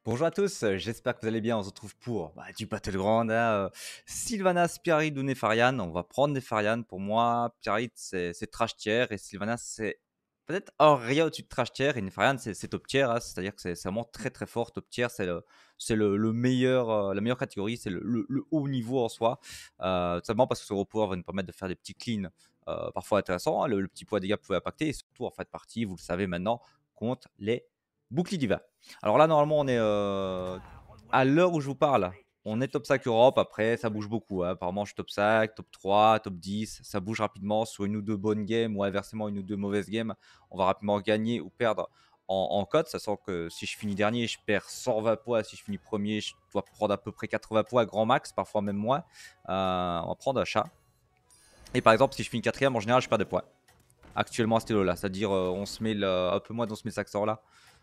Bonjour à tous, j'espère que vous allez bien. On se retrouve pour du Battleground. Sylvanas, Pyramid ou Nefarian. On va prendre Nefarian. Pour moi, Pyramid c'est trash tier et Sylvanas c'est peut-être un rien au-dessus de trash tier. Et Nefarian c'est top tier, hein. C'est-à-dire que c'est vraiment très très fort. Top tier, c'est le meilleur, la meilleure catégorie, c'est le haut niveau en soi. Tout simplement parce que ce report va nous permettre de faire des petits cleans parfois intéressants, hein. Le petit poids des dégâts pouvait impacter et surtout en fait partie, vous le savez maintenant, contre les boucliers divins. Alors là, normalement, on est à l'heure où je vous parle, on est top 5 Europe. Après, ça bouge beaucoup, hein. Apparemment, je suis top 5, top 3, top 10. Ça bouge rapidement sur une ou deux bonnes games ou inversement une ou deux mauvaises games. On va rapidement gagner ou perdre en cote. Sachant que si je finis dernier, je perds 120 points. Si je finis premier, je dois prendre à peu près 80 points, grand max, parfois même moins. On va prendre un chat. Et par exemple, si je finis quatrième, en général, je perds des points. Actuellement, à ce là, c'est-à-dire on se met un peu moins de 11 500 là.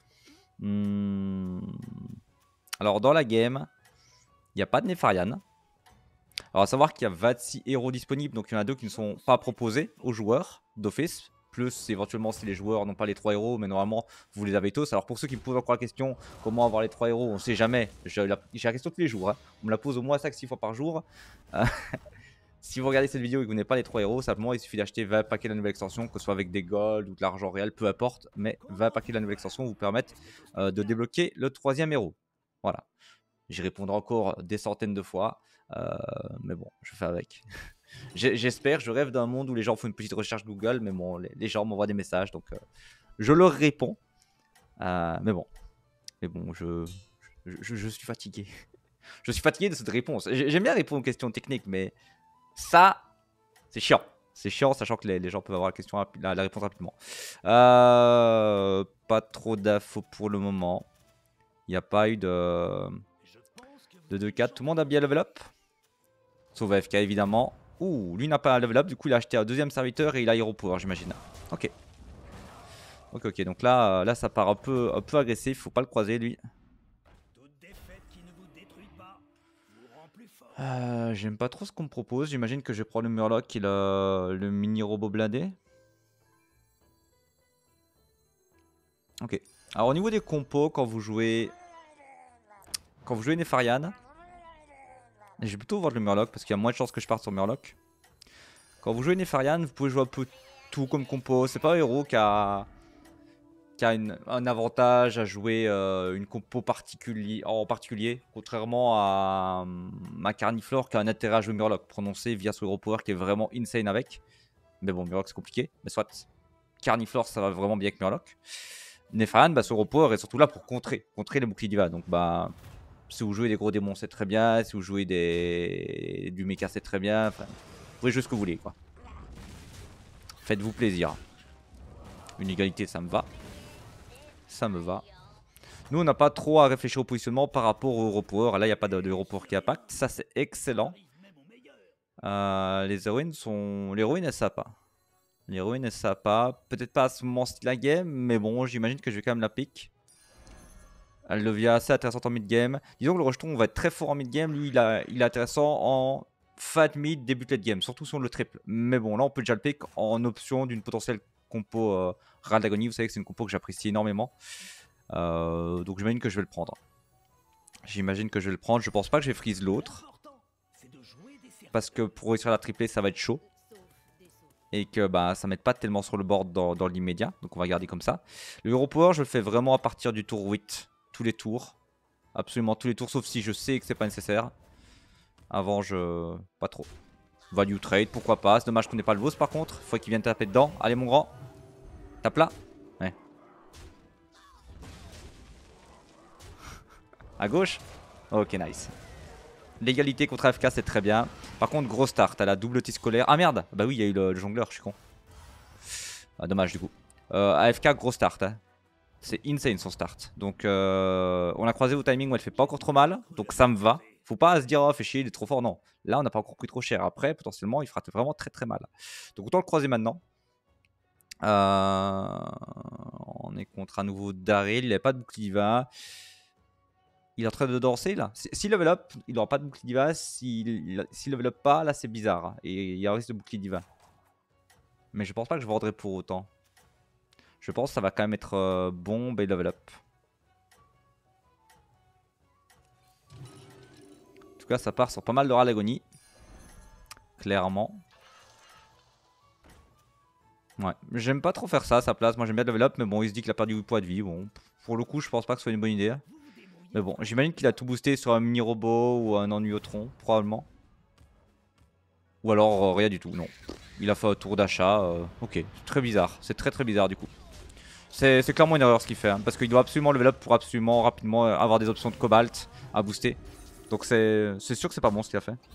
Alors, dans la game, il n'y a pas de Nefarian. Alors, à savoir qu'il y a 26 héros disponibles, donc il y en a deux qui ne sont pas proposés aux joueurs d'office. Plus, éventuellement, si les joueurs n'ont pas les 3 héros, mais normalement, vous les avez tous. Alors, pour ceux qui me posent encore la question, comment avoir les 3 héros, on ne sait jamais. J'ai la question tous les jours, hein. On me la pose au moins 5-6 fois par jour. Si vous regardez cette vidéo et que vous n'avez pas les 3 héros, simplement il suffit d'acheter 20 paquets de la nouvelle extension, que ce soit avec des golds ou de l'argent réel, peu importe, mais 20 paquets de la nouvelle extension vous permettent de débloquer le 3e héros. Voilà. J'y répondrai encore des centaines de fois, mais bon, je fais avec. J'espère, je rêve d'un monde où les gens font une petite recherche Google, mais bon, les gens m'envoient des messages, donc je leur réponds. Mais bon, je suis fatigué. Je suis fatigué de cette réponse. J'aime bien répondre aux questions techniques, mais ça, c'est chiant. C'est chiant, sachant que les gens peuvent avoir la réponse rapidement. Pas trop d'infos pour le moment. Il n'y a pas eu de 2-4. Tout le monde a bien level up. Sauf AFK évidemment. Ouh, lui n'a pas un level up. Du coup, il a acheté un deuxième serviteur et il a Hero Power, j'imagine. Ok. Ok. Donc là, ça part un peu agressif. Faut pas le croiser, lui. J'aime pas trop ce qu'on me propose. J'imagine que je vais prendre le Murloc et le mini robot blindé. Ok. Alors au niveau des compos, quand vous jouez Nefarian, je vais plutôt voir le Murloc parce qu'il y a moins de chances que je parte sur Murloc. Quand vous jouez Nefarian, vous pouvez jouer un peu tout comme compo. C'est pas un héros qui a un avantage à jouer une compo en particulier, contrairement à Carniflore qui a un intérêt à jouer Murloc prononcé via son Hero Power qui est vraiment insane avec. Mais bon, Murloc c'est compliqué, mais soit. Carniflore ça va vraiment bien avec Murloc. Nefarian, son Hero Power est surtout là pour contrer les boucliers d'Iva. Donc si vous jouez des gros démons c'est très bien, si vous jouez du mecha c'est très bien. Enfin, vous pouvez jouer ce que vous voulez quoi. Faites-vous plaisir. Une égalité ça me va. Ça me va. Nous, on n'a pas trop à réfléchir au positionnement par rapport au Hero Power. Là, il n'y a pas de Hero Power qui impacte. Ça, c'est excellent. Les héroïnes sont. L'héroïne, elle savent pas. L'héroïne, elle savent pas. Peut-être pas à ce moment-ci de la game, mais bon, j'imagine que je vais quand même la pick. Elle devient assez intéressante en mid-game. Disons que le rejeton va être très fort en mid-game. Lui, il est intéressant en fin de mid, début de late game. Surtout si on le triple. Mais bon, là, on peut déjà le pick en option d'une potentielle compo Raldagonie. Vous savez que c'est une compo que j'apprécie énormément. Donc j'imagine que je vais le prendre. Je pense pas que je vais freeze l'autre. Parce que pour réussir à la tripler, ça va être chaud. Et que ça m'aide pas tellement sur le board dans l'immédiat. Donc on va garder comme ça. Le Hero Power, je le fais vraiment à partir du tour 8. Tous les tours. Absolument tous les tours, sauf si je sais que c'est pas nécessaire. Avant, pas trop. Value trade, pourquoi pas. C'est dommage qu'on n'ait pas le boss par contre. Il faut qu'il vienne taper dedans. Allez mon grand. Tape là. Ouais. À gauche. Ok, nice. L'égalité contre AFK, c'est très bien. Par contre, gros start. Elle a double tir scolaire. Ah merde. Bah oui, il y a eu le jongleur, je suis con. Dommage du coup. AFK, gros start. Hein. C'est insane son start. Donc, on a croisé au timing où elle fait pas encore trop mal. Donc, ça me va. Faut pas se dire, oh, fait chier, il est trop fort. Non. Là, on n'a pas encore pris trop cher. Après, potentiellement, il fera vraiment très très mal. Donc, autant le croiser maintenant. On est contre à nouveau Daryl. Il n'a pas de bouclier divin. Il est en train de danser là. S'il level up, il n'aura pas de bouclier divin. S'il level up pas, là c'est bizarre. Hein. Et il y a un risque de bouclier divin. Mais je pense pas que je vendrai pour autant. Je pense que ça va quand même être bon, level up. tout cas, ça part sur pas mal de rats d'agonie. Clairement. Ouais, j'aime pas trop faire ça à sa place. Moi, j'aime bien level up, mais bon, il se dit qu'il a perdu 8 points de vie. Bon, pour le coup, je pense pas que ce soit une bonne idée. Mais bon, j'imagine qu'il a tout boosté sur un mini robot ou un ennuyotron, probablement. Ou alors rien du tout, non. Il a fait un tour d'achat. Ok, très bizarre. C'est très très bizarre du coup. C'est clairement une erreur ce qu'il fait. Hein, parce qu'il doit absolument level up pour absolument rapidement avoir des options de cobalt à booster. Donc c'est sûr que c'est pas bon ce qu'il a fait.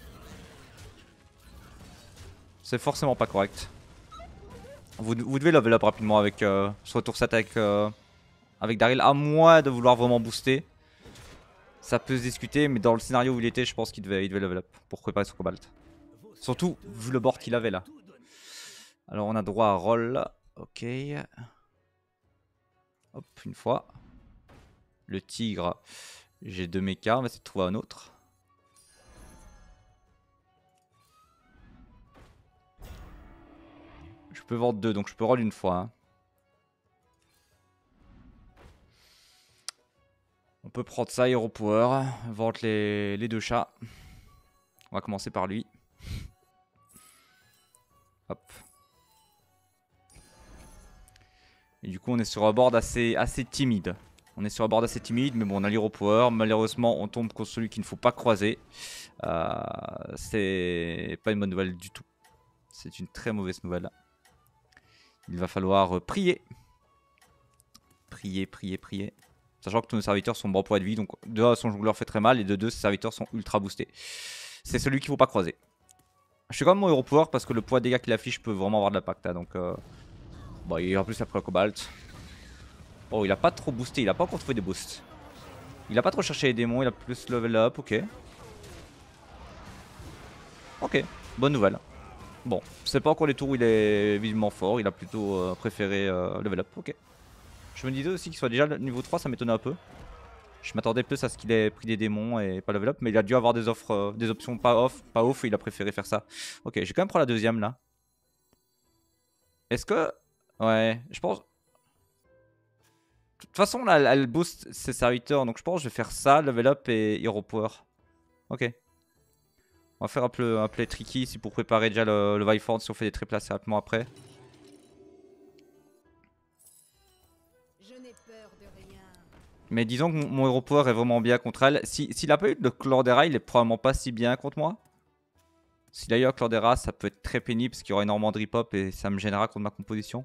C'est forcément pas correct. Vous devez level up rapidement avec ce retour set avec Daryl. À moins de vouloir vraiment booster. Ça peut se discuter, mais dans le scénario où il était, je pense qu'il devait level up pour préparer son cobalt. Surtout vu le board qu'il avait là. Alors on a droit à roll. Ok. Hop, une fois. Le tigre. J'ai 2 mechas, on va essayer de trouver un autre. Je peux vendre 2, donc je peux roll une fois. Hein. On peut prendre ça, Hero Power. Vendre les 2 chats. On va commencer par lui. Hop. Et du coup, on est sur un board assez timide. On est sur un board assez timide, mais bon, on a l'Hero Power. Malheureusement, on tombe contre celui qu'il ne faut pas croiser. C'est pas une bonne nouvelle du tout. C'est une très mauvaise nouvelle. Il va falloir prier. Prier. Sachant que tous nos serviteurs sont bons poids de vie. Donc, de 1, son jongleur fait très mal. Et de 2, ses serviteurs sont ultra boostés. C'est celui qu'il ne faut pas croiser. Je suis quand même mon Hero Power parce que le poids de dégâts qu'il affiche peut vraiment avoir de l'impact. Hein, donc, bon, et en plus, après le cobalt. Oh, il a pas trop boosté. Il a pas encore trouvé des boosts. Il a pas trop cherché les démons. Il a plus level up. Ok. Ok. Bonne nouvelle. Bon, c'est pas encore les tours où il est visiblement fort. Il a plutôt préféré level up. Ok. Je me disais aussi qu'il soit déjà niveau 3, ça m'étonnait un peu. Je m'attendais plus à ce qu'il ait pris des démons et pas level up, mais il a dû avoir des offres, des options pas off et il a préféré faire ça. Ok, j'ai quand même pris la deuxième là. Est-ce que... Ouais, je pense... De toute façon là, elle booste ses serviteurs, donc je pense que je vais faire ça, level up et hero power. Ok. On va faire un play tricky ici pour préparer déjà le Viford si on fait des triples assez rapidement après. Mais disons que mon hero power est vraiment bien contre elle. S'il a pas eu de Clordera, il est probablement pas si bien contre moi. S'il a eu un Clordera, ça peut être très pénible parce qu'il y aura énormément de rip-hop et ça me gênera contre ma composition.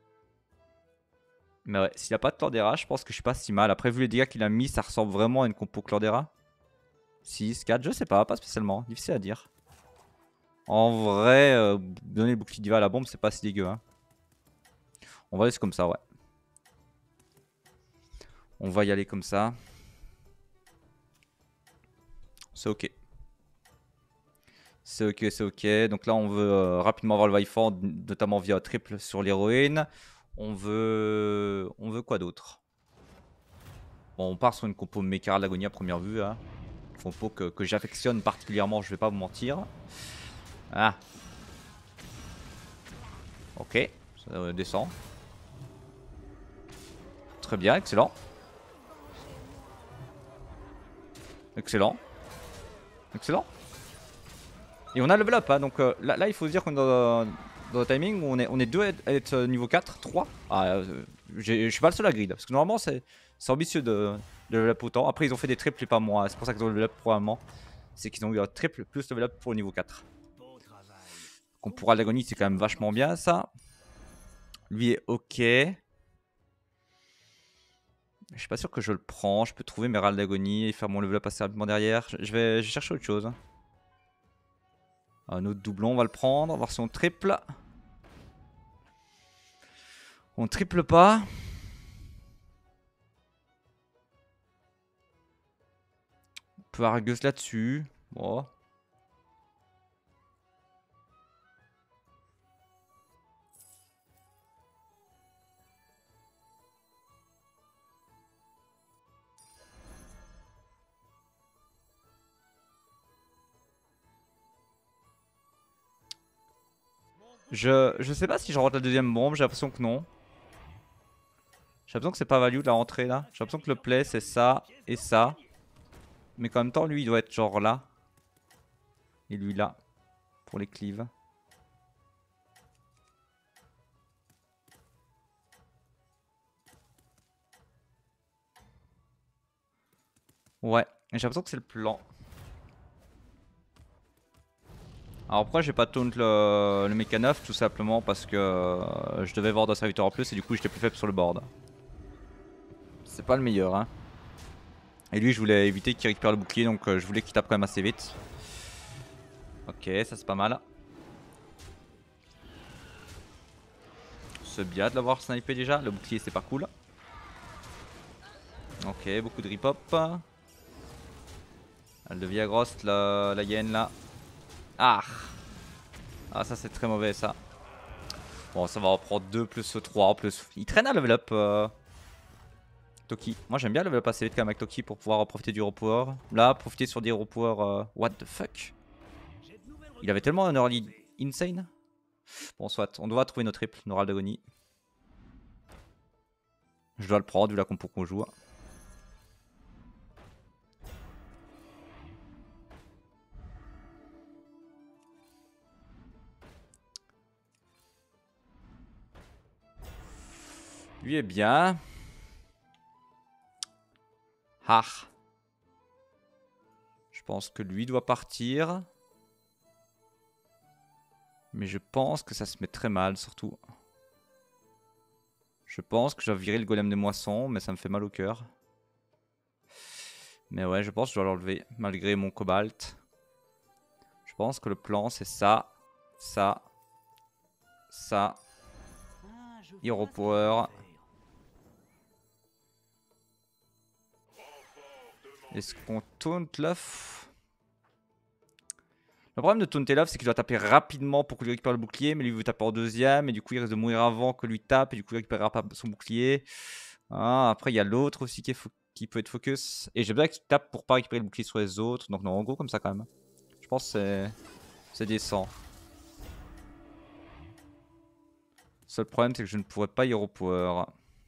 Mais ouais, s'il a pas de Clordera, je pense que je suis pas si mal. Après, vu les dégâts qu'il a mis, ça ressemble vraiment à une compo Clordera. 6, 4, je sais pas spécialement. Difficile à dire. En vrai, donner le bouclier diva à la bombe, c'est pas si dégueu. Hein. On va laisser comme ça, ouais. On va y aller comme ça. C'est ok. C'est ok, c'est ok. Donc là, on veut rapidement avoir le Viford, notamment via triple sur l'héroïne. On veut quoi d'autre? Bon, on part sur une compo Mecha Lagonia à première vue. Hein. Une compo que j'affectionne particulièrement, je vais pas vous mentir. Ah. Ok, ça descend. Très bien, excellent. Excellent. Excellent. Et on a level up, hein, donc là il faut se dire qu'on est dans le timing où on est deux à être niveau 4, 3. Ah, je suis pas le seul à grid, parce que normalement c'est ambitieux de level up autant. Après ils ont fait des triples et pas moi, c'est pour ça qu'ils ont level up probablement. C'est qu'ils ont eu un triple plus level up pour le niveau 4. Donc pour l'agonie c'est quand même vachement bien ça. Lui est ok. Je suis pas sûr que je le prends, je peux trouver mes râles d'agonie et faire mon level up assez rapidement derrière. Je vais chercher autre chose. Un autre doublon, on va le prendre, on va voir si on triple. On triple pas. On peut Argus là-dessus. Bon. Je sais pas si je rentre la deuxième bombe, j'ai l'impression que non. J'ai l'impression que c'est pas value de la rentrée là. J'ai l'impression que le play c'est ça et ça. Mais en même temps lui il doit être genre là. Et lui là, pour les cleaves. Ouais, j'ai l'impression que c'est le plan. Alors pourquoi j'ai pas taunt le méca 9? Tout simplement parce que je devais voir d'un serviteur en plus et du coup j'étais plus faible sur le board. C'est pas le meilleur hein. Et lui je voulais éviter qu'il récupère le bouclier donc je voulais qu'il tape quand même assez vite. Ok, ça c'est pas mal. C'est bien de l'avoir snipé déjà, le bouclier c'est pas cool. Ok, beaucoup de rip-hop. Elle devient grosse la hyène là. Ah! Ah ça c'est très mauvais ça. Bon ça va en prendre 2 plus 3 en plus. Il traîne à level up Toki. Moi j'aime bien level up assez vite quand même avec Toki pour pouvoir profiter du hero power. Là, profiter sur des hero power. What the fuck? Il avait tellement un early insane. Bon soit, on doit trouver notre triple, Noral d'agonie. Je dois le prendre vu la compo qu'on joue. Lui est bien. Ah. Je pense que lui doit partir. Mais je pense que ça se met très mal surtout. Je pense que je dois virer le golem de moisson, mais ça me fait mal au cœur. Mais ouais, je pense que je dois l'enlever, malgré mon cobalt. Je pense que le plan c'est ça, ça, ça. Hero power. Est-ce qu'on taunt l'œuf? Le problème de taunter l'œuf, c'est qu'il doit taper rapidement pour que lui récupère le bouclier, mais lui veut taper en deuxième, et du coup il risque de mourir avant que lui tape, et du coup il récupérera pas son bouclier. Ah, après il y a l'autre aussi qui peut être focus. Et j'ai besoin qu'il tape pour pas récupérer le bouclier sur les autres, donc non, en gros comme ça quand même. Je pense que c'est décent. Le seul problème c'est que je ne pourrais pas hero power.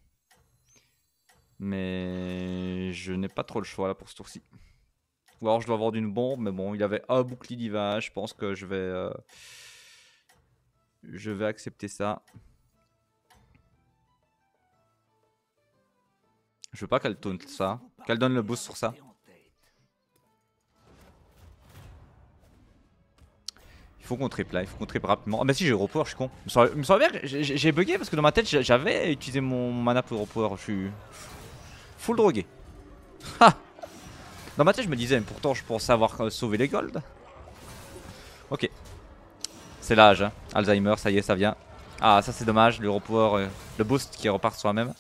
Mais je n'ai pas trop le choix là pour ce tour-ci. Ou alors je dois avoir d'une bombe, mais bon, il avait un bouclier divin, je pense que je vais accepter ça. Je veux pas qu'elle taunt ça, qu'elle donne le boost sur ça. Il faut qu'on triple là, il faut qu'on triple rapidement. Ah bah si j'ai hero power, je suis con. Il me semble bien que j'ai bugué parce que dans ma tête j'avais utilisé mon mana pour hero power, je suis full drogué. Dans ma tête je me disais, mais pourtant je pensais avoir sauvé les golds. Ok. C'est l'âge, hein. Alzheimer, ça y est, ça vient. Ah ça c'est dommage, le hero power, le boost qui repart sur soi-même.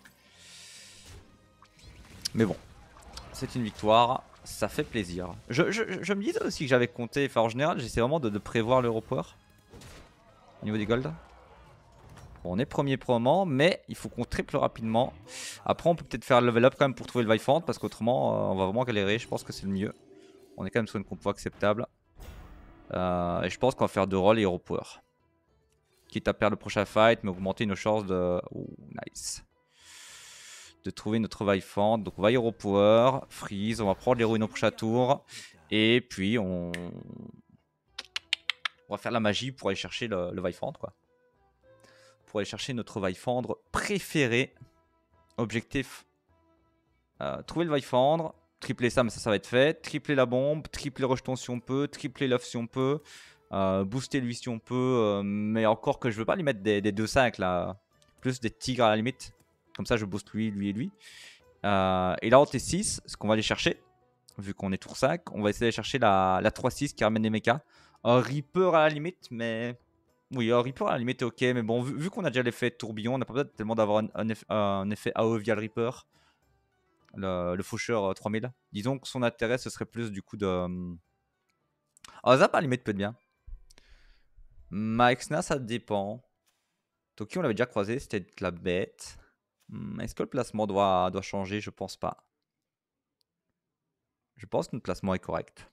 Mais bon, c'est une victoire, ça fait plaisir. Je me disais aussi que j'avais compté, enfin en général j'essaie vraiment de prévoir l'hero power au niveau des golds. Bon, on est premier pour le moment, mais il faut qu'on triple rapidement. Après on peut peut-être faire le level up quand même pour trouver le Vifant, parce qu'autrement on va vraiment galérer, je pense que c'est le mieux. On est quand même sur une compo acceptable. Et je pense qu'on va faire 2 rôles et hero power. Quitte à perdre le prochain fight, mais augmenter nos chances de... Oh, nice. De trouver notre Vifant. Donc on va hero power, freeze, on va prendre l'héroïne au prochain tour. Et puis on va faire la magie pour aller chercher le Vifant quoi. Pour aller chercher notre Vifandre préféré. Objectif, trouver le Vifandre, tripler ça, mais ça va être fait. Tripler la bombe, tripler le rejeton si on peut, tripler l'œuf si on peut. Booster lui si on peut, mais encore que je veux pas lui mettre des 2-5 là. Plus des tigres à la limite. Comme ça je booste lui, lui et lui. Et là en T6, ce qu'on va aller chercher, vu qu'on est tour 5, on va essayer d'aller chercher la 3-6 qui ramène des mechas. Un Reaper à la limite, mais... Oui, un Reaper à la limite est ok, mais bon, vu qu'on a déjà l'effet tourbillon, on n'a pas besoin tellement d'avoir un effet AOE via le Reaper. Le faucheur 3000. Disons que son intérêt, ce serait plus du coup de... Zap à la limite peut être bien. Maxna, ça dépend. Toki, on l'avait déjà croisé, c'était de la bête. Est-ce que le placement doit changer? Je pense pas. Je pense que notre placement est correct.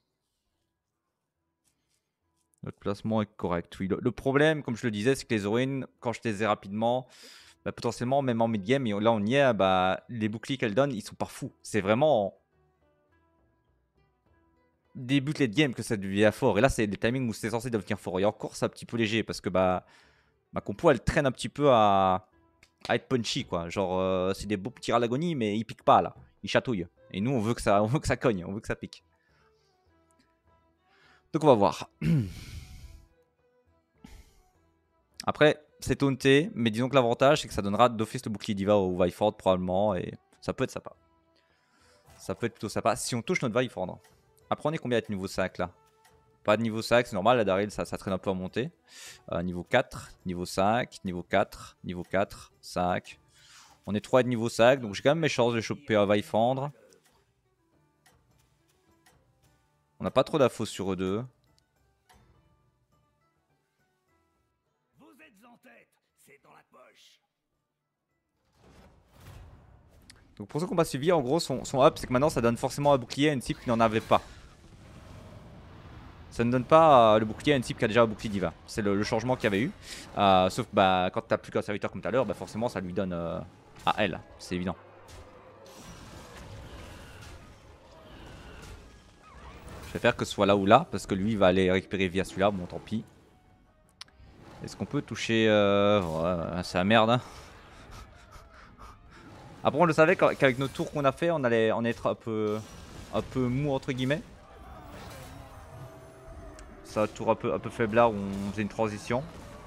Notre placement est correct, oui. Le problème, comme je le disais, c'est que les héroïnes, quand je les ai rapidement, bah, potentiellement, même en mid-game, là on y est, bah, les boucliers qu'elles donnent, ils sont pas fous. C'est vraiment... début de late game que ça devient fort. Et là, c'est des timings où c'est censé devenir fort. Et encore, c'est un petit peu léger parce que bah, ma compo, elle traîne un petit peu à être punchy, quoi. Genre, c'est des beaux petits tirs à l'agonie, mais ils piquent pas, là. Ils chatouillent. Et nous, on veut que ça cogne, on veut que ça pique. Donc, on va voir. Après, c'est taunté, mais disons que l'avantage, c'est que ça donnera d'office le bouclier diva au Viford, probablement. Et ça peut être sympa. Ça peut être plutôt sympa si on touche notre Viford. Après, on est combien à être niveau 5 là? Pas de niveau 5, c'est normal, la Daryl ça traîne un peu à monter. Niveau 4, niveau 5, niveau 4, niveau 4, 5. On est 3 de niveau 5, donc j'ai quand même mes chances de choper un Vifendre. On n'a pas trop d'infos sur eux deux. Donc pour ce combat suivi, en gros, son up, c'est que maintenant ça donne forcément un bouclier à une type qui n'en avait pas. Ça ne donne pas le bouclier à une type qui a déjà un bouclier diva. C'est le changement qu'il y avait eu. Sauf que bah, quand tu n'as plus qu'un serviteur comme tout à l'heure, bah, forcément ça lui donne à elle. C'est évident. Je préfère que ce soit là ou là, parce que lui il va aller récupérer via celui-là. Bon, tant pis. Est-ce qu'on peut toucher ouais, c'est la merde. Hein. Après, on le savait qu'avec nos tours qu'on a fait, on allait être un peu mou entre guillemets. C'est un tour un peu faiblard où on faisait une transition.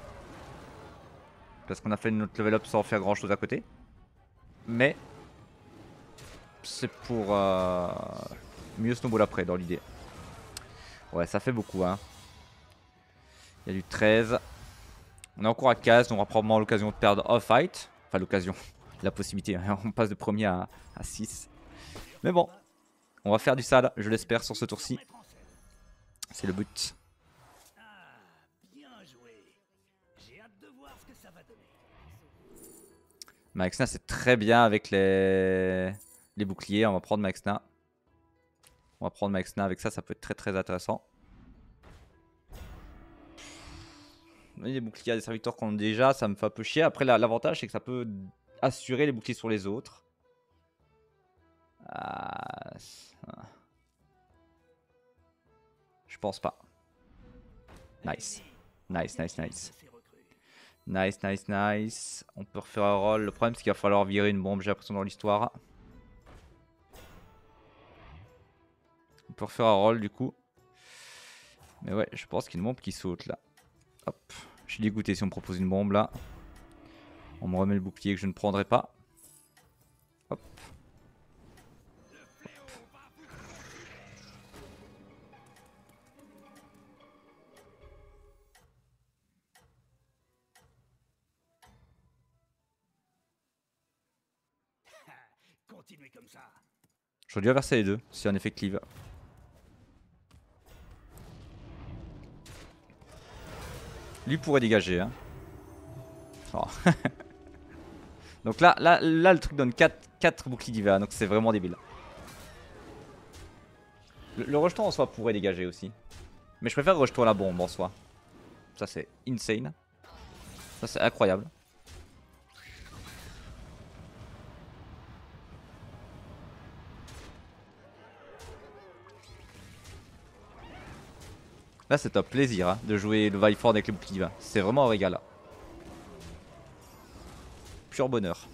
Parce qu'on a fait notre level up sans faire grand chose à côté. Mais c'est pour mieux snowball après dans l'idée. Ouais, ça fait beaucoup. Hein. Il y a du 13. On est encore à 15, donc on aura probablement l'occasion de perdre un fight. Enfin, l'occasion, la possibilité. On passe de premier à 6. Mais bon, on va faire du sale, je l'espère, sur ce tour-ci. C'est le but. Maxna c'est très bien avec les boucliers. On va prendre Maxna. On va prendre Maxna avec ça, ça peut être très intéressant. Les boucliers à des serviteurs qu'on a déjà, ça me fait un peu chier. Après, l'avantage, c'est que ça peut assurer les boucliers sur les autres. Je pense pas. Nice. Nice. Nice. On peut refaire un roll. Le problème, c'est qu'il va falloir virer une bombe, j'ai l'impression, dans l'histoire. On peut refaire un roll, du coup. Mais ouais, je pense qu'il y a une bombe qui saute, là. Hop. Je suis dégoûté si on me propose une bombe, là. On me remet le bouclier que je ne prendrai pas. Hop. J'aurais dû inverser les deux, c'est un effet cleave. Lui pourrait dégager. Hein. Oh. Donc là, le truc donne 4 boucliers diva, donc c'est vraiment débile. Le rejeton en soi pourrait dégager aussi. Mais je préfère rejeton à la bombe en soi. Ça c'est insane. Ça c'est incroyable. Là c'est un plaisir hein, de jouer le Viford avec les boucliers diva. C'est vraiment un régal. Pur bonheur.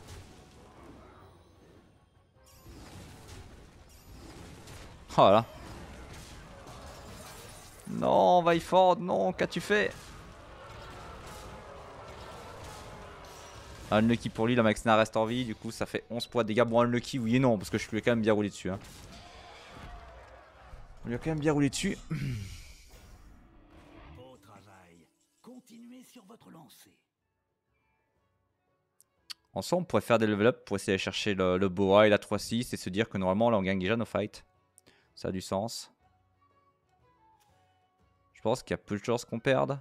Oh là. Non, Viford, non, qu'as-tu fait? Unlucky pour lui, la Maxna reste en vie, du coup ça fait 11 points de dégâts. Bon, unlucky, oui et non, parce que je lui ai quand même bien roulé dessus. Hein. On lui a quand même bien roulé dessus. Beau travail. Continuez sur votre lancée. En soi, on pourrait faire des level up pour essayer d'aller chercher le boa et la 3-6 et se dire que normalement là on gagne déjà nos fights. Ça a du sens. Je pense qu'il y a peu de chances qu'on perde.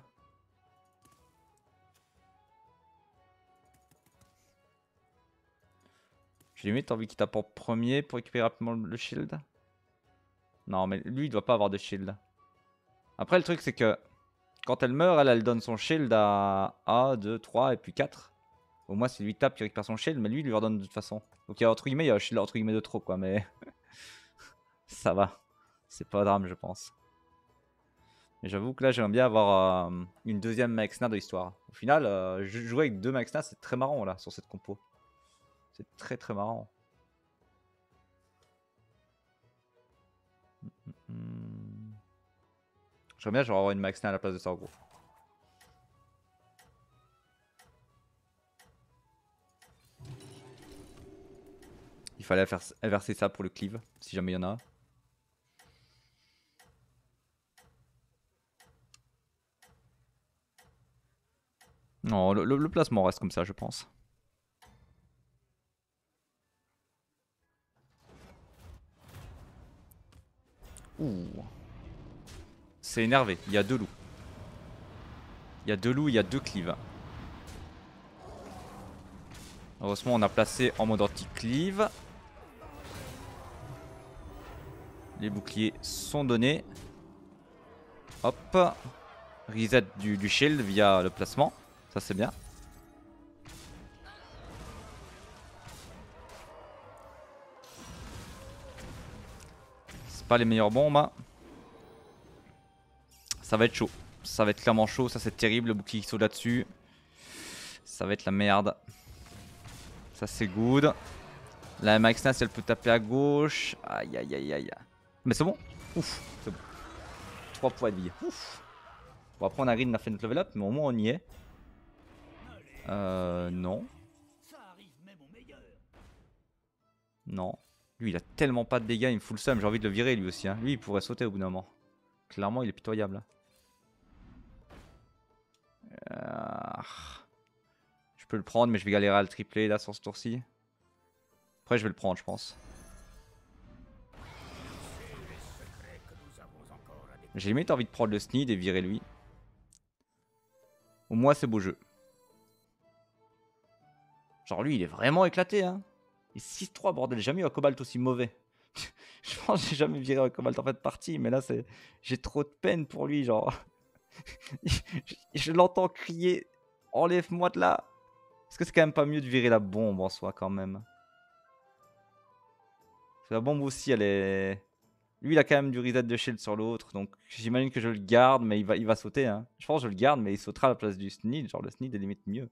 J'ai limite envie qu'il tape en premier pour récupérer rapidement le shield. Non, mais lui il doit pas avoir de shield. Après, le truc c'est que quand elle meurt, elle donne son shield à 1, 2, 3 et puis 4. Au moins, c'est lui tape qui récupère son shield, mais lui il lui redonne de toute façon. Donc, il y a entre guillemets, il y a un shield entre guillemets de trop quoi, mais ça va. C'est pas drame, je pense. Mais j'avoue que là, j'aimerais bien avoir une deuxième Maxna de l'histoire. Au final, jouer avec deux Maxna, c'est très marrant là, sur cette compo. C'est très très marrant. J'aimerais bien genre avoir une Maxna à la place de Sorgo. Il fallait faire inverser ça pour le cleave, si jamais il y en a. Non, le placement reste comme ça, je pense. Ouh. C'est énervé, il y a deux loups. Il y a deux loups, il y a deux cleaves. Heureusement, on a placé en mode anti-cleave. Les boucliers sont donnés. Hop. Reset du shield via le placement. Ça, c'est bien. C'est pas les meilleures bombes. Hein. Ça va être chaud. Ça va être clairement chaud. Ça, c'est terrible. Le bouclier qui saute là-dessus. Ça va être la merde. Ça, c'est good. La Maxna, si elle peut taper à gauche. Aïe, aïe, aïe, aïe. Mais c'est bon. Ouf, c'est bon. 3 points de vie. Ouf. Bon, après, on a Rin, on a fait notre level up, mais au moins, on y est. Non. Non. Lui, il a tellement pas de dégâts, il me fout le seum. J'ai envie de le virer, lui aussi. Hein. Lui, il pourrait sauter au bout d'un moment. Clairement, il est pitoyable. Je peux le prendre, mais je vais galérer à le tripler là sur ce tour-ci. Après, je vais le prendre, je pense. J'ai limite envie de prendre le Sneed et virer lui. Au moins, c'est beau jeu. Genre, lui, il est vraiment éclaté. Hein. Et 6-3, bordel. J'ai jamais eu un Cobalt aussi mauvais. Je pense que j'ai jamais viré un Cobalt en fait partie. Mais là, c'est j'ai trop de peine pour lui. Genre, je l'entends crier. Enlève-moi de là. Est-ce que c'est quand même pas mieux de virer la bombe en soi, quand même? Parce que la bombe aussi, elle est. Lui, il a quand même du reset de shield sur l'autre. Donc, j'imagine que je le garde, mais il va sauter. Hein. Je pense que je le garde, mais il sautera à la place du Sneed. Genre, le Sneed est limite mieux.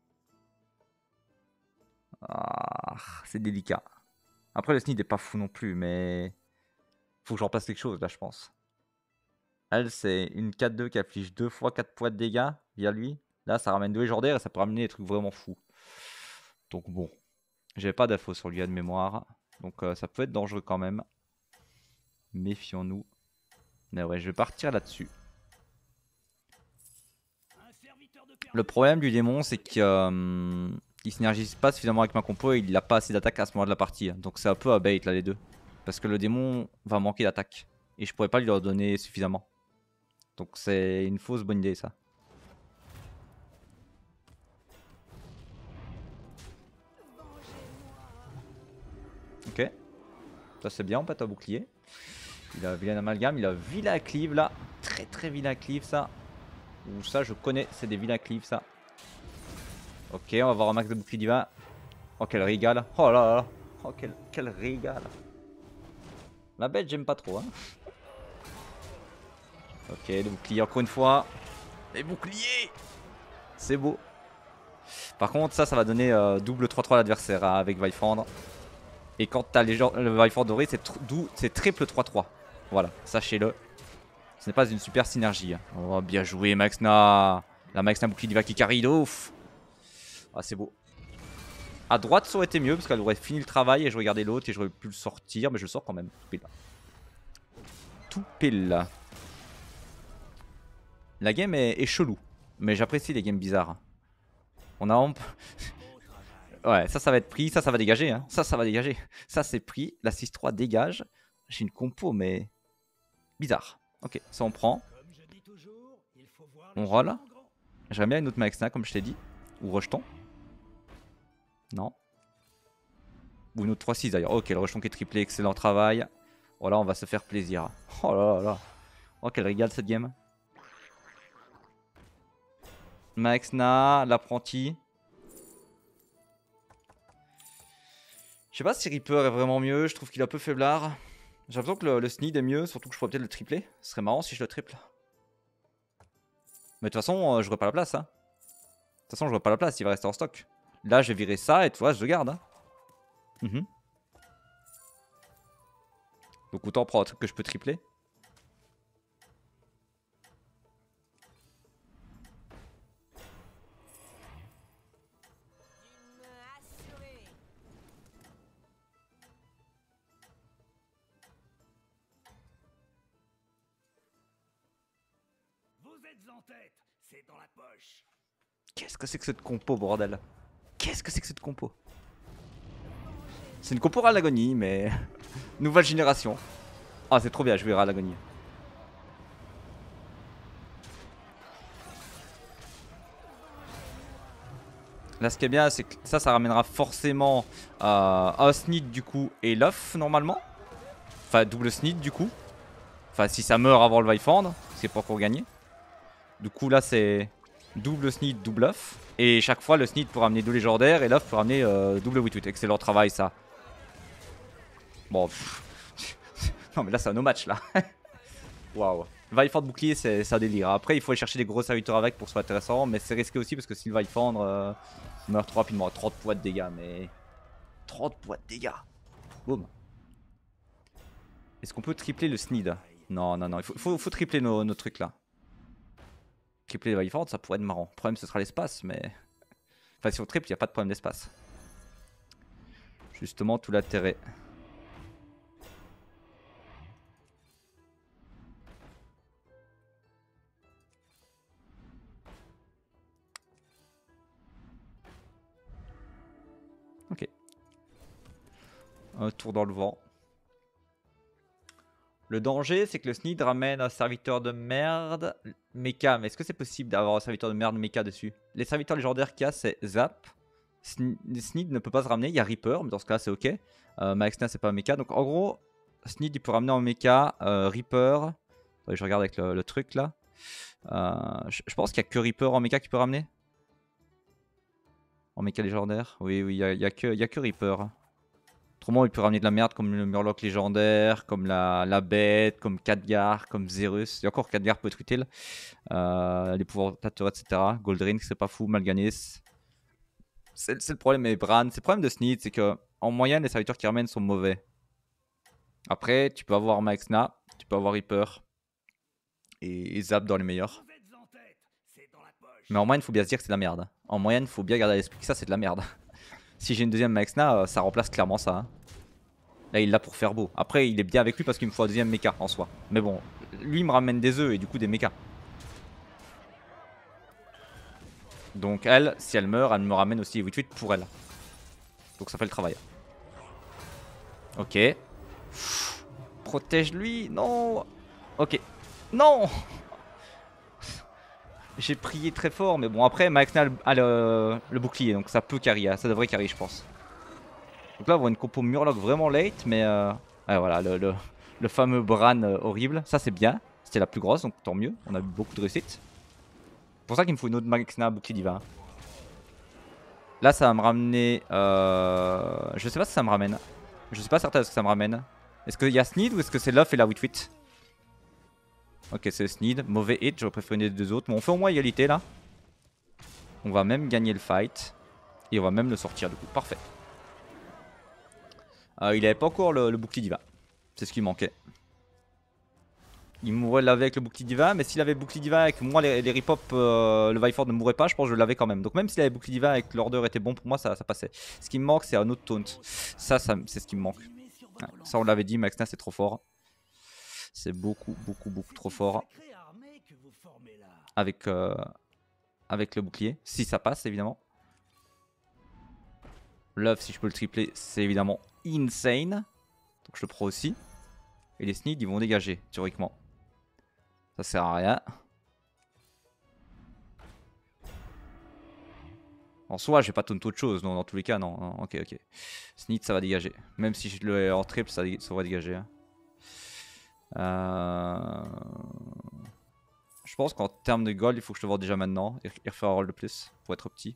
Ah, c'est délicat. Après, le Sneed est pas fou non plus, mais faut que je remplace quelque chose là, je pense. Elle, c'est une 4-2 qui affiche 2 fois 4 points de dégâts via lui. Là, ça ramène 2 légendaires et ça peut ramener des trucs vraiment fous. Donc, bon, j'avais pas d'infos sur lui de mémoire. Donc, ça peut être dangereux quand même. Méfions-nous. Mais ouais, je vais partir là-dessus. Le problème du démon, c'est qu'il synergise pas suffisamment avec ma compo et il n'a pas assez d'attaque à ce moment de la partie. Donc c'est un peu à bait là les deux. Parce que le démon va manquer d'attaque. Et je pourrais pas lui leur donner suffisamment. Donc c'est une fausse bonne idée ça. Ok. Ça c'est bien, on pète un bouclier. Il a vilain amalgame, il a vilain cleave là. Très très vilain cleave ça. Ou ça je connais, c'est des vilains cleave ça. Ok, on va voir un max de bouclier divin. Oh quel régal. Oh là là. Oh quel régal. La bête j'aime pas trop hein. Ok, le bouclier encore une fois. Les boucliers. C'est beau. Par contre ça va donner double 3-3 à l'adversaire hein, avec Vifandre. Et quand t'as le Vifandre doré c'est triple 3-3. Voilà, sachez-le. Ce n'est pas une super synergie. Hein. Oh bien joué Maxna. La Maxna bouclier diva qui carry de ouf. Ah c'est beau. À droite ça aurait été mieux parce qu'elle aurait fini le travail et je regardais l'autre et j'aurais pu le sortir. Mais je le sors quand même. Tout pile. Tout pile. La game est chelou. Mais j'apprécie les games bizarres. On a ouais, ça va être pris. Ça va dégager. Hein. Ça va dégager. Ça, c'est pris. La 6-3 dégage. J'ai une compo, mais bizarre. Ok, ça, on prend. On roll. J'aimerais bien une autre Maxna, comme je t'ai dit. Ou rejeton. Non. Ou une autre 3-6 d'ailleurs. Ok, le rejeton qui est triplé. Excellent travail. Voilà, on va se faire plaisir. Oh là là là. Oh, quel régal cette game. Maxna, l'apprenti. Je sais pas si Reaper est vraiment mieux, je trouve qu'il est un peu faiblard. J'ai l'impression que le Sneed est mieux, surtout que je pourrais peut-être le tripler. Ce serait marrant si je le triple. Mais de toute façon, j'aurais pas la place. Hein. De toute façon, j'aurais pas la place, il va rester en stock. Là, je vais virer ça et tu vois, je le garde. Hein. Donc autant prendre un truc que je peux tripler. Qu'est-ce que c'est que cette compo, bordel? Qu'est-ce que c'est que cette compo? C'est une compo à l'agonie, mais... Nouvelle génération. Ah, c'est trop bien, je vais à l'agonie. Là, ce qui est bien, c'est que ça ramènera forcément un Sneed du coup et l'off normalement. Enfin, double Sneed du coup. Enfin, si ça meurt avant le Vifand, c'est pas encore gagné. Du coup, là, c'est double Sneed, double off. Et chaque fois, le Sneed pour amener deux légendaires et l'off pour amener double Witwit. Excellent travail, ça. Bon, non, mais là, c'est un no match là. Waouh. Vifand bouclier, c'est un délire. Après, il faut aller chercher des gros serviteurs avec pour que ce soit intéressant. Mais c'est risqué aussi parce que si le Vifand meurt trop rapidement, 30 points de dégâts. Mais 30 points de dégâts. Boum. Est-ce qu'on peut tripler le Sneed? Non, non, non. Il faut tripler nos trucs là. Tripler les Vifand, ça pourrait être marrant. Le problème, ce sera l'espace, mais. Enfin, si on triple, il n'y a pas de problème d'espace. Justement, tout l'intérêt. Ok. Un tour dans le vent. Le danger, c'est que le Sneed ramène un serviteur de merde mecha. Mais est-ce que c'est possible d'avoir un serviteur de merde mecha dessus? Les serviteurs légendaires qu'il y a, c'est Zap. Sneed ne peut pas se ramener. Il y a Reaper, mais dans ce cas, c'est ok. Maxna, c'est pas un mecha. Donc en gros, Sneed, il peut ramener en mecha. Reaper. Attendez, je regarde avec le truc là. Je pense qu'il n'y a que Reaper en mecha qui peut ramener. En mecha légendaire. Oui, oui, il y a que Reaper. Autrement, il peut ramener de la merde comme le Murloc légendaire, comme la bête, comme Khadgar, comme Zerus. Et encore, Khadgar peut être utile. Les pouvoirs rotateurs, etc. Goldring, c'est pas fou. Malganis. C'est le problème avec Bran. C'est le problème de Sneed, c'est que en moyenne, les serviteurs qui ramènent sont mauvais. Après, tu peux avoir Maxna, tu peux avoir Reaper et Zap dans les meilleurs. Mais en moyenne, il faut bien se dire que c'est de la merde. En moyenne, il faut bien garder à l'esprit que ça, c'est de la merde. Si j'ai une deuxième Maxna, ça remplace clairement ça. Hein. Là, il l'a pour faire beau. Après, il est bien avec lui parce qu'il me faut un deuxième mecha en soi. Mais bon, lui, il me ramène des œufs et du coup des mechas. Donc elle, si elle meurt, elle me ramène aussi 8-8 pour elle. Donc ça fait le travail. Ok. Protège-lui. Non. Ok. Non. J'ai prié très fort, mais bon, après, Maxna a le bouclier, donc ça peut carry, ça devrait carry, je pense. Donc là, on voit une compo Murloc vraiment late, mais ouais, voilà, le fameux Bran horrible, ça c'est bien. C'était la plus grosse, donc tant mieux, on a eu beaucoup de réussite. C'est pour ça qu'il me faut une autre Maxna bouclier divin. Là, ça va me ramener. Je sais pas si ça me ramène. Je suis pas certain de ce que ça me ramène. Est-ce qu'il y a Sneed ou est-ce que c'est Luff et la Witwit? Ok, c'est Sneed. Mauvais hit, j'aurais préféré une des deux autres. Mais on fait au moins égalité là. On va même gagner le fight. Et on va même le sortir du coup. Parfait. Il avait pas encore le bouclier divin. C'est ce qui manquait. Il mourrait laver avec le bouclier divin. Mais s'il avait le bouclier divin avec moi, les rip-hop, le Viford ne mourrait pas. Je pense que je l'avais quand même. Donc même s'il avait le bouclier divin et que l'order était bon, pour moi ça passait. Ce qui me manque, c'est un autre taunt. Ça c'est ce qui me manque. Ouais, ça on l'avait dit, Maxna c'est trop fort. C'est beaucoup trop fort. Avec le bouclier. Si ça passe évidemment. Love, si je peux le tripler, c'est évidemment insane. Donc je le prends aussi. Et les Sneed, ils vont dégager, théoriquement. Ça sert à rien. En soi, j'ai pas taunt autre chose. Non, dans tous les cas, non. Non, ok. Sneed, ça va dégager. Même si je le en triple, ça va dégager. Je pense qu'en termes de gold, il faut que je le vois déjà maintenant. Il refait un rôle de plus pour être petit.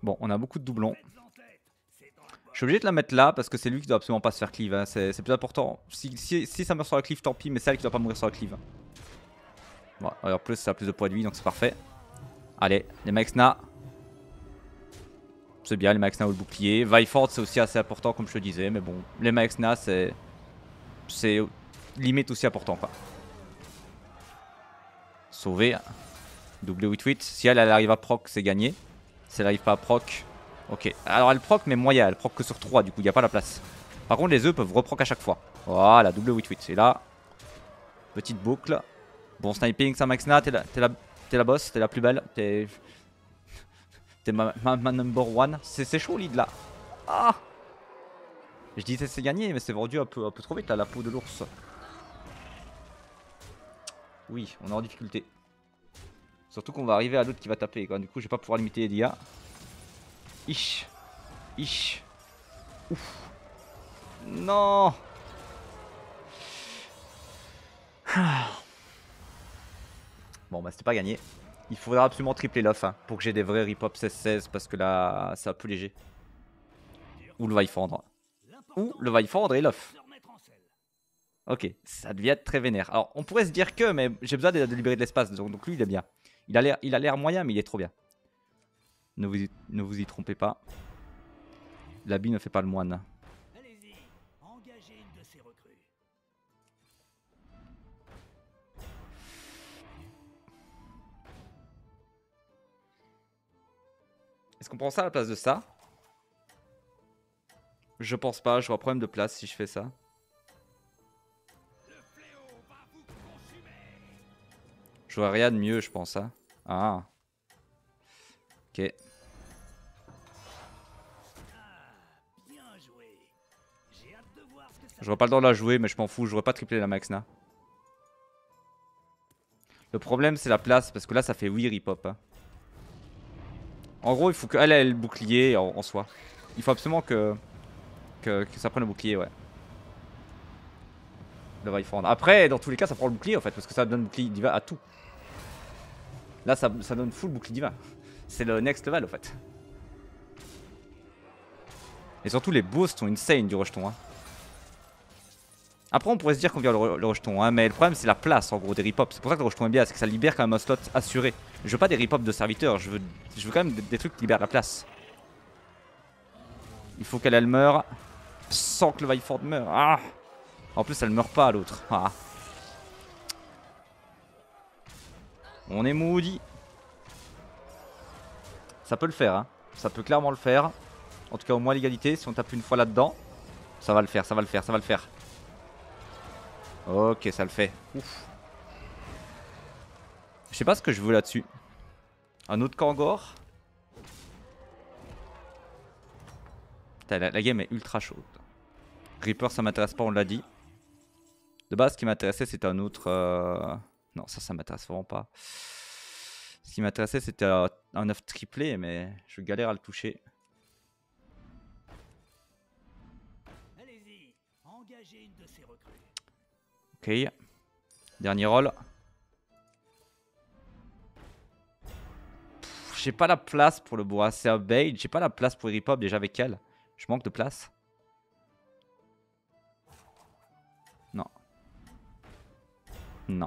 Bon, on a beaucoup de doublons. Je suis obligé de la mettre là parce que c'est lui qui doit absolument pas se faire cleave. Hein. C'est plus important. Si ça meurt sur la cleave, tant pis, mais c'est elle qui doit pas mourir sur la cleave. Bon, en plus, ça a plus de poids de vie, donc c'est parfait. Allez, les Maxna. C'est bien, les Maxna ou le bouclier. Viford, c'est aussi assez important, comme je te disais. Mais bon, les Maxna, c'est limite aussi important, quoi. Sauver. Doublé 8-8. Si elle arrive à proc, c'est gagné. Si elle arrive pas à proc. Ok. Alors elle proc, mais moyen. Elle proc que sur 3, du coup, il n'y a pas la place. Par contre, les œufs peuvent reproc à chaque fois. Voilà, double 8-8. Et là, petite boucle. Bon sniping, ça Maxna. T'es la boss. T'es la plus belle. T'es ma number one. C'est chaud, lead là. Ah! Je disais c'est gagné, mais c'est vendu un peu trop vite là, la peau de l'ours. Oui, on est en difficulté. Surtout qu'on va arriver à l'autre qui va taper, quoi. Du coup, je vais pas pouvoir limiter les dégâts. Ish. Ish. Ouf. Non. Bon, bah, c'était pas gagné. Il faudra absolument tripler l'off hein, pour que j'ai des vrais rip-hop 16-16 parce que là, c'est un peu léger. Ou le Vaillefendre. Ou le Vaillefendre et l'off. Ok, ça devient très vénère. Alors, on pourrait se dire que, mais j'ai besoin de libérer de l'espace. Donc lui, il est bien. Il a l'air moyen, mais il est trop bien. Ne vous y trompez pas. L'habit ne fait pas le moine. Est-ce qu'on prend ça à la place de ça? Je pense pas, j'aurai problème de place si je fais ça. Je vois rien de mieux, je pense. Hein. Ah. Ok. J'aurais pas le droit de la jouer, mais je m'en fous. J'aurais pas triplé la Maxna. Le problème, c'est la place, parce que là, ça fait 8 rip-hop. Hein. En gros, il faut qu'elle ait le bouclier en soi. Il faut absolument que ça prenne le bouclier, ouais. Le Vaillefendre. Après, dans tous les cas, ça prend le bouclier en fait, parce que ça donne bouclier diva à tout. Là, ça donne full bouclier diva. C'est le next level en fait. Et surtout, les boosts sont insane du rejeton. Hein. Après, on pourrait se dire qu'on vient le rejeton, hein, mais le problème, c'est la place en gros des rip-hop. C'est pour ça que le rejeton est bien, c'est que ça libère quand même un slot assuré. Je veux pas des rip-hop de serviteurs, je veux quand même des trucs qui libèrent la place. Il faut qu'elle meure sans que le Vailleford meure. Ah, en plus, elle meurt pas l'autre. Ah. On est moody. Ça peut le faire, hein. Ça peut clairement le faire. En tout cas, au moins l'égalité. Si on tape une fois là-dedans, ça va le faire, ça va le faire, ça va le faire. Ok, ça le fait. Ouf. Je sais pas ce que je veux là-dessus. Un autre Kangor. La game est ultra chaude. Reaper, ça m'intéresse pas, on l'a dit. De base, ce qui m'intéressait, c'était un autre... Non, ça m'intéresse vraiment pas. Ce qui m'intéressait, c'était un œuf triplé, mais je galère à le toucher. Ok. Dernier roll. J'ai pas la place pour le Bourrasser Bait. J'ai pas la place pour Rip-Hop déjà avec elle. Je manque de place. Non. Non.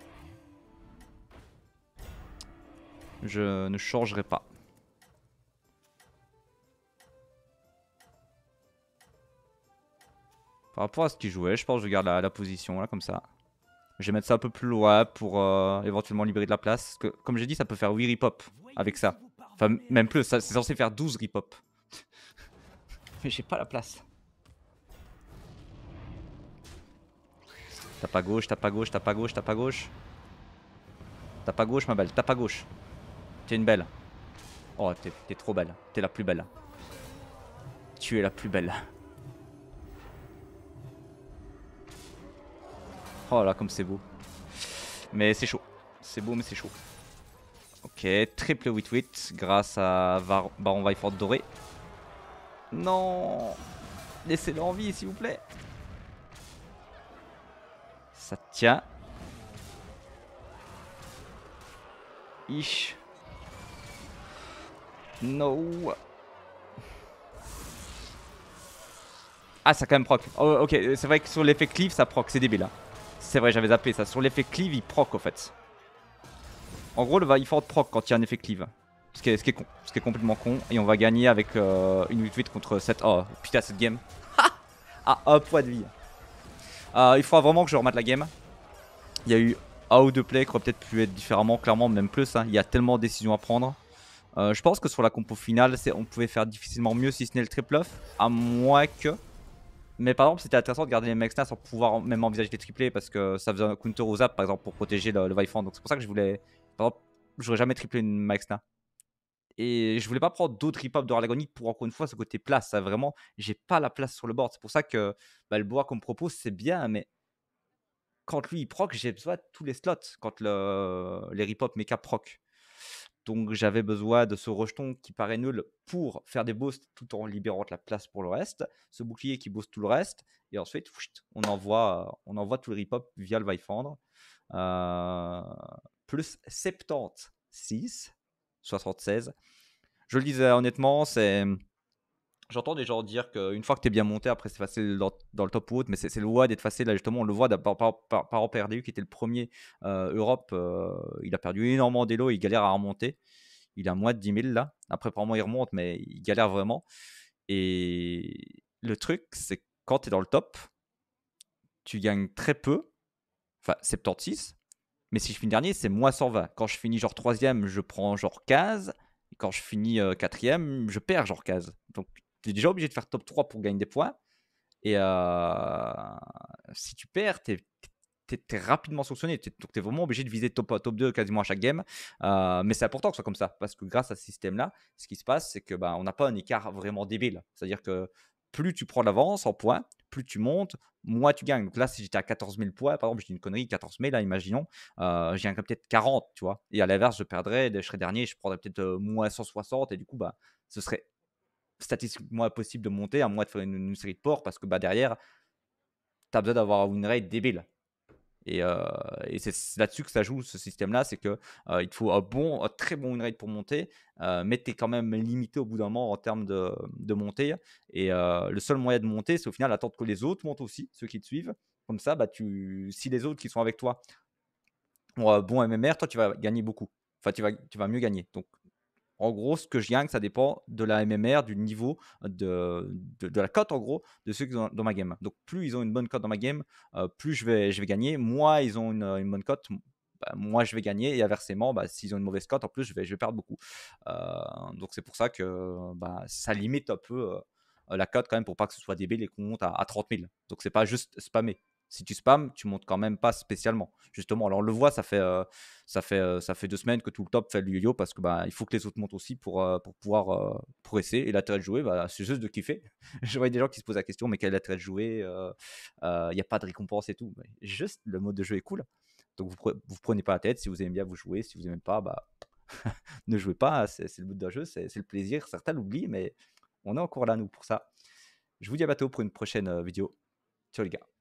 Je ne changerai pas. Par rapport à ce qu'il jouait, je pense que je garde la position là comme ça. Je vais mettre ça un peu plus loin pour éventuellement libérer de la place. Parce que, comme j'ai dit, ça peut faire 8 rip-hop avec ça. Enfin, même plus, c'est censé faire 12 rip-hop. Mais j'ai pas la place. Tape à gauche, tape à gauche, tape à gauche, tape à gauche. Tape à gauche, ma belle, tape à gauche. T'es une belle. Oh, t'es trop belle. T'es la plus belle. Tu es la plus belle. Oh là, comme c'est beau. Mais c'est chaud. C'est beau, mais c'est chaud. Ok, triple 8-8 grâce à Baron Viford doré. Non, laissez-le en vie, s'il vous plaît. Ça tient. Ish. No. Ah, ça a quand même proc. Oh, ok, c'est vrai que sur l'effet cleave, ça proc. C'est débile. Hein. C'est vrai, j'avais zappé ça. Sur l'effet cleave, il proc en fait. En gros, le Vayford proc quand il y a un effet cleave. Ce qui est con. Ce qui est complètement con. Et on va gagner avec une 8-8 contre 7. Oh, putain, cette game. Ah, 1 point de vie. Il faudra vraiment que je remette la game. Il y a eu un ou deux plays qui auraient peut-être pu être différemment, clairement, même plus. Hein. Il y a tellement de décisions à prendre. Je pense que sur la compo finale, on pouvait faire difficilement mieux si ce n'est le triple off. À moins que. Mais par exemple, c'était intéressant de garder les Maxna sans pouvoir même envisager les triplés parce que ça faisait un counter aux zap par exemple pour protéger le Vayfand. Donc c'est pour ça que je voulais. Par exemple, j'aurais jamais triplé une Maxna. Et je voulais pas prendre d'autres rip-up de Ralagonie pour encore une fois ce côté place. Ça vraiment, j'ai pas la place sur le board. C'est pour ça que le bois qu'on me propose, c'est bien, mais quand lui il proc, j'ai besoin de tous les slots quand les rip-up mecha proc. Donc j'avais besoin de ce rejeton qui paraît nul pour faire des boosts tout en libérant de la place pour le reste. Ce bouclier qui booste tout le reste. Et ensuite, on envoie tout le rip-up via le Vayfandre. Plus 76, 76. Je le disais honnêtement, c'est. J'entends des gens dire qu'une fois que tu es bien monté, après c'est facile dans le top ou autre, mais c'est le WOD d'être facile. Là, justement, on le voit par exemple RDU qui était le premier Europe. Il a perdu énormément d'élo, il galère à remonter. Il a moins de 10 000 là. Après, apparemment, il remonte, mais il galère vraiment. Et le truc, c'est que quand tu es dans le top, tu gagnes très peu. Enfin, 76. Mais si je finis dernier, c'est moins 120. Quand je finis genre 3ème, je prends genre 15. Et quand je finis 4ème, je perds genre 15. Donc, tu es déjà obligé de faire top 3 pour gagner des points. Et si tu perds, tu es rapidement sanctionné. Donc, tu es vraiment obligé de viser top 2 quasiment à chaque game. Mais c'est important que ce soit comme ça. Parce que grâce à ce système-là, ce qui se passe, c'est que on n'a pas un écart vraiment débile. C'est-à-dire que plus tu prends l'avance en points, plus tu montes, moins tu gagnes. Donc là, si j'étais à 14 000 points, par exemple, je dis une connerie, 14 000, là, imaginons, je gagnerais peut-être 40, tu vois. Et à l'inverse, je perdrais, je serais dernier, je prendrais peut-être moins 160. Et du coup, ce serait statistiquement impossible de monter, à moins de faire une série de ports, parce que derrière, tu as besoin d'avoir un win rate débile. Et c'est là-dessus que ça joue ce système-là, c'est que il te faut un très bon win rate pour monter, mais tu es quand même limité au bout d'un moment en termes de montée. Et le seul moyen de monter, c'est au final attendre que les autres montent aussi, ceux qui te suivent. Comme ça, si les autres qui sont avec toi ont un bon MMR, toi tu vas gagner beaucoup. Enfin, tu vas mieux gagner. Donc en gros, ce que je gagne, ça dépend de la MMR, du niveau, de la cote, en gros, de ceux qui sont dans ma game. Donc, plus ils ont une bonne cote dans ma game, plus je vais gagner. Moins ils ont une bonne cote, moins je vais gagner. Et inversement, s'ils ont une mauvaise cote, en plus, je vais perdre beaucoup. Donc, c'est pour ça que ça limite un peu la cote quand même pour pas que ce soit débile et qu'on monte à 30 000. Donc, c'est pas juste spammer. Si tu spams, tu montes quand même pas spécialement. Justement, alors on le voit, ça fait 2 semaines que tout le top fait le yo-yo parce que il faut que les autres montent aussi pour pouvoir progresser. Et l'intérêt de jouer, c'est juste de kiffer. Je vois des gens qui se posent la question, mais quel est l'intérêt de jouer? Il n'y a pas de récompense et tout. Mais juste, le mode de jeu est cool. Donc vous prenez pas la tête. Si vous aimez bien, vous jouez. Si vous aimez pas, ne jouez pas. C'est le but d'un jeu, c'est le plaisir. Certains l'oublient, mais on est encore là, nous, pour ça. Je vous dis à bientôt pour une prochaine vidéo. Ciao les gars.